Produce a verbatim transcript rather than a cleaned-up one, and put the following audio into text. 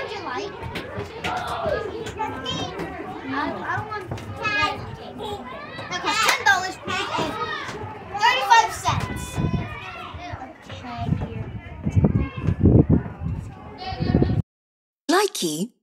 would you like? I, I want that. Okay, ten dollars please. Thirty-five cents. Okay, here. Likey